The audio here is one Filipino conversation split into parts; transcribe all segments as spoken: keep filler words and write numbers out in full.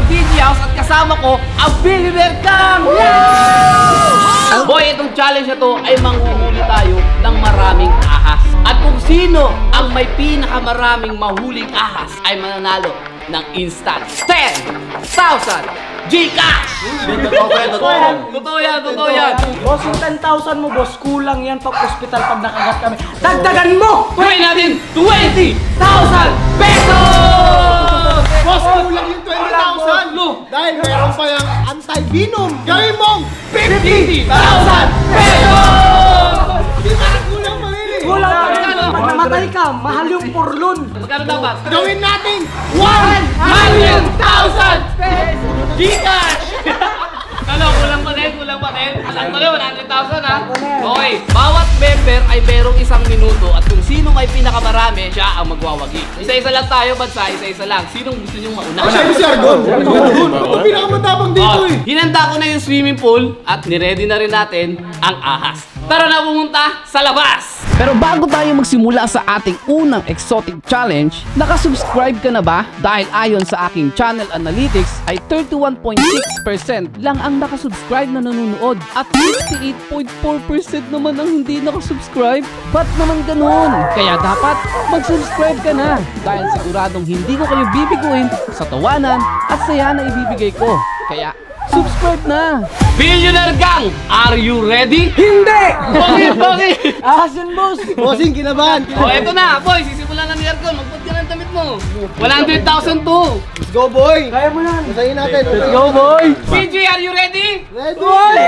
D J House at kasama ko ang Billionaire Gang! Yeah! Boy, itong challenge na to ay manghuhuli tayo ng maraming ahas. At kung sino ang may pinakamaraming mahuling ahas ay mananalo ng instant ten thousand Gcash! Totoo yan, totoo yan. Boss, yung ten thousand mo, boss, kulang yan pag hospital pag nakagat kami. Dagdagan mo! Gawin natin twenty thousand pesos! Boss, kulang yung twenty thousand! Dahil meron pa yung anti-venom. Gawin mong fifty thousand pesos! kulang mamili. Kulang yan. Pag namatay ka, mahal yung purlon. Magkano dapat? Gawin natin one hundred thousand pesos! Gcash! Ano, kulang pa din, kulang pa din. Alam ko rin, one hundred thousand ha? Okay, bawat member ay merong isang minuto at kung sino may pinakamarami, siya ang magwawagi. Isa-isa lang tayo, bansa, isa-isa lang. Sinong gusto nyong mauna? Siyempre si Argon. Ako pinakamatapang dito eh. Hinanda ko na yung swimming pool at niready na rin natin ang ahas. Tara na pumunta sa labas! Pero bago tayo magsimula sa ating unang exotic challenge, nakasubscribe ka na ba? Dahil ayon sa aking channel analytics ay thirty-one point six percent lang ang nakasubscribe na nanonood at sixty-eight point four percent naman ang hindi nakasubscribe. Ba't naman ganun? Kaya dapat mag-subscribe ka na dahil siguradong hindi ko kayo bibiguin sa tawanan at saya na ibibigay ko. Kaya subscribe na! Billionaire Gang, are you ready? Hindi! Bakit? Bakit? Ahas yun, boss. Bossing, kinabahan. O, eto na, boy, sisimulan na ni Argon. Magpot ka ng damit mo. one hundred thousand to. Let's go, boy. Kaya mo yan. Masayin natin. Let's go, boy. P J, are you ready? Ready? Boy!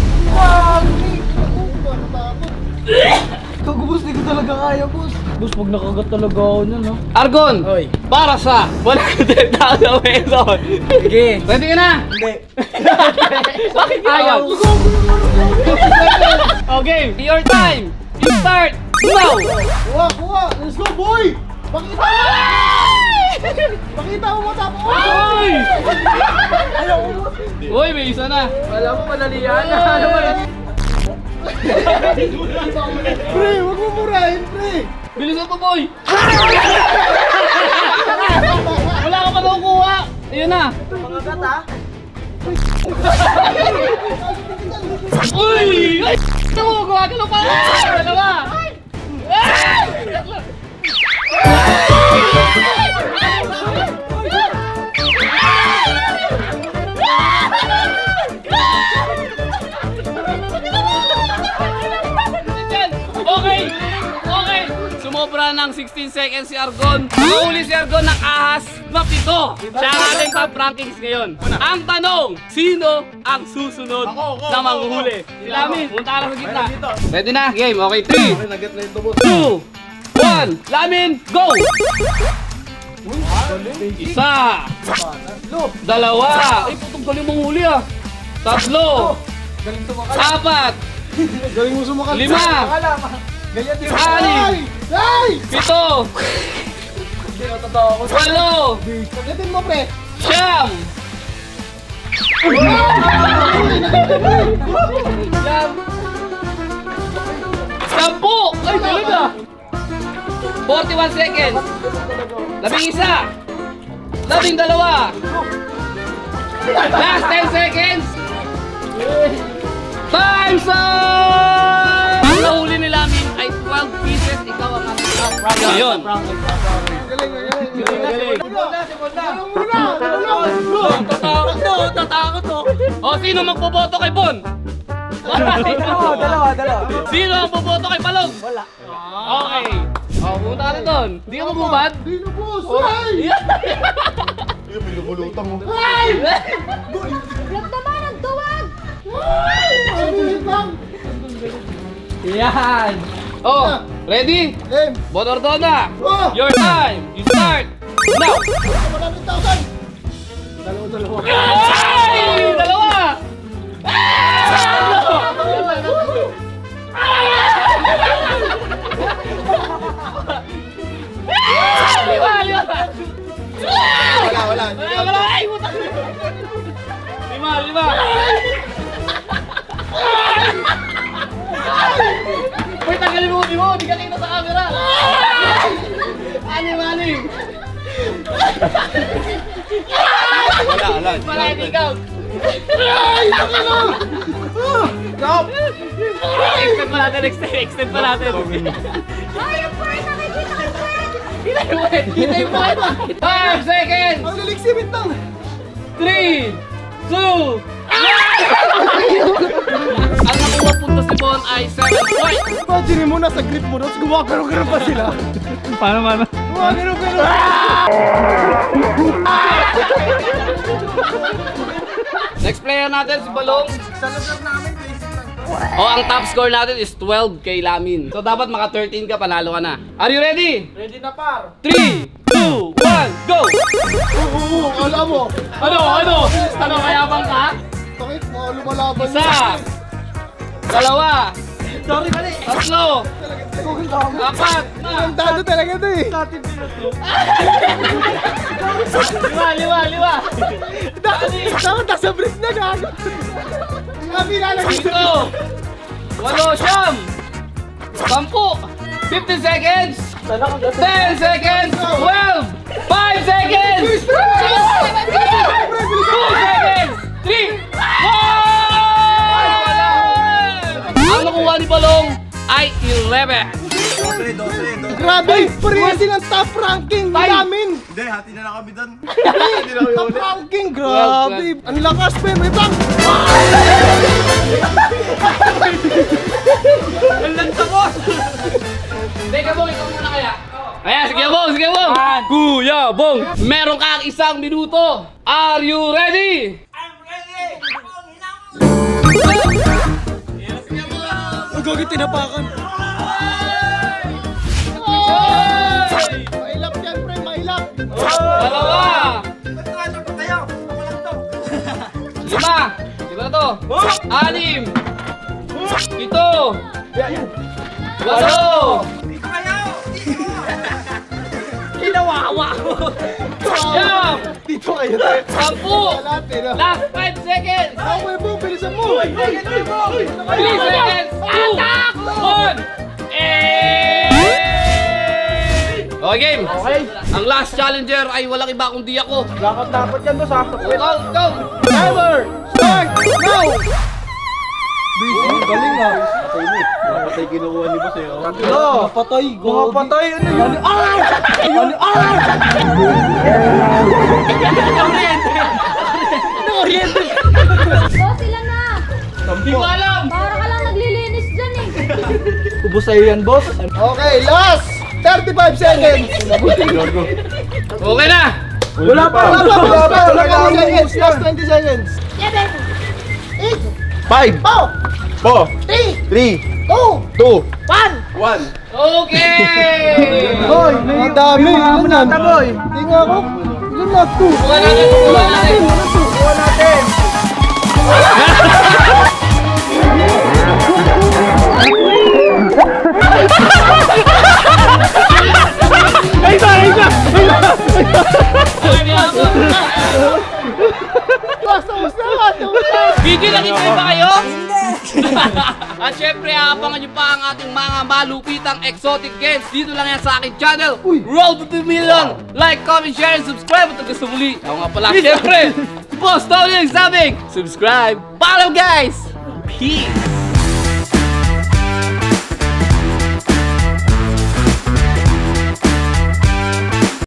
Ikaw, boss, di ko talaga kaya, boss. Boss, pag nakagat talaga ako nun, no? Argon, Oy. para sa one hundred thousand pesos. Sige. Ready ka na? Hindi. Bakit ayaw? Okay, your time. You start now. Kuha, kuha. Let's go, boy. Pakita mo. Pakita mo matapos. Uy! Ayaw mo. Uy, may isa na. Alam mo, madali yan. Ano ba yan? Pre, huwag mo murahin, pre. Bilisan mo, boy. Wala ka pa daw kuha. Ayun na. Mga gata. Uy! Ay! Ito mo, gumagano pa! Dalawa! Okay! Okay! Sumobra ng sixteen seconds si Argon. Mahuli si Argon ng ahas na pito. Siya ang ating top rankings ngayon. Ang tanong, sino ang susunod na manghuhuli? Si Lamin, punta ka lang sa gitna. Ready na? Game. Okay, three, two, one. Lamin, go! Isa. Dalawa. Ay, putong galing mong huli ah. Tatlo. Apat. Galing mo sumakal. Lima. Ganyan din. Anim. Ay! Pito. Hindi na totoo ako. Walo. Pagdating mo, pre. Siyam. Sampu. Ay, talaga. forty-one seconds. Labing isa. Labing dalawa. Last ten seconds. Time's up! Ang nahuli ni Lamin ay twelve pieces. Ikaw ang ating top rank ngayon. Galing, galing. Galing. Muna, muna. Tatakot to, tatakot to. O, sino magboboto kay Bon? Dalawa, dalawa, dalawa. Sino ang boboto kay Palong? Wala. Okay. O, pumunta ka na doon. Hindi ka magubad? Di na, boss. Ay! Ay, may lumulutang mo. Ay! Huwag naman ang duwag! Ay, bulit lang. Yan. Oh, ready? Game. Bon Ordona. Oh! Your time. You start. Now. one hundred thousand. Dalawa, dalawa. Ay! Dalawa! Lima, lima! Wala, wala. Wala, wala! Ay, puta! Lima, lima! Uy, tanggalin mo, di mo! Di ka kita sa camera! Anim, anim! Wala, wala. Wala, ikaw. Ay, taka na! Extend pa natin, extend, extend pa natin. Ay, yung first, nakikita ko yung first. Kita yung point, kita yung point. Five seconds. Ang laliksibit lang! Three, two, ang nakuha puntos ni Bon ay seven points. Imagine mo nasa grip mo, tapos gumagano-gano pa sila. Paano, paano? Gumagano-gano! Next player natin si Balong. Sa lugar namin, basic lang. Oh, ang top score natin is twelve kay Lamin. So dapat maka thirteen ka, panalo ka na. Are you ready? Ready na par. three, two, one, go! Oo, alam mo. Ano, ano? Ano, kayabang ka? Bakit mo lumalaban? Isa, dalawa, Sorry, mali. tatlo, apat, Ang dado talaga ito eh. lima, lima, lima. Dapat nasa brief na gago. Kami lalagay. Ito, walo, siyam, sampu, fifteen seconds, ten seconds, twelve, five seconds, two seconds, three, one! Ang nakuha ni Balong ay eleven. Grabe, parehas silang top ranking namin. Hindi, hati na lang kami doon. Top ranking, grabe. Ang lakas, men. Wait lang. Teka, Bong, ikaw muna kaya. Ayan, sige, Bong, sige, Bong. Kuya, Bong, meron kang isang minuto. Are you ready? Ang gagi tinapakan. Mailap yan, pre. Mailap. Dalawa. Lima. Lima na to. Anim. Ito. Walo. Kinawawa. Siyam. Dito kayo tayo. Sampu. Last five seconds. Ako eh, Bong. Bilisan mo. Three seconds. Two. One. Eh. Okay, game. Okay. Ang last challenger ay walang iba kundi ako. Dapat dapat yan, boss, ha? Count, count. Timer. Start now. Ang galing, ha? Patay kinukuha ni boss eh. Ano? Patay, mga patay, ano yun? Ah! Ano? Ah! Boss, ilan na? Hindi ko alam. Para ka lang naglilinis dyan eh. Ubus sa'yo yan, boss. Okay, last thirty-five seconds. Okay na. Wala pa, Wala wala pa, pa, wala pa. wala pa. twenty seconds. Last twenty seconds. Seven, eight, Five, four, four, three, three, two, two, one. one. Okay. Hoy, ang dami. Ilan yan? boy. Tingnan ako. Ilan na? Two. Kuha natin, kuha natin. Kuha natin. Basta, basta, basta. Video lang ito ba kayo? At syempre, aabangan nyo pa ang ating mga malupitang exotic games. Dito lang yan sa aking channel. Roll to two million. Like, comment, share, and subscribe. At hanggang sa muli. Ako nga pala, syempre, Boss Tony nagsabing, subscribe. Follow, guys. Peace.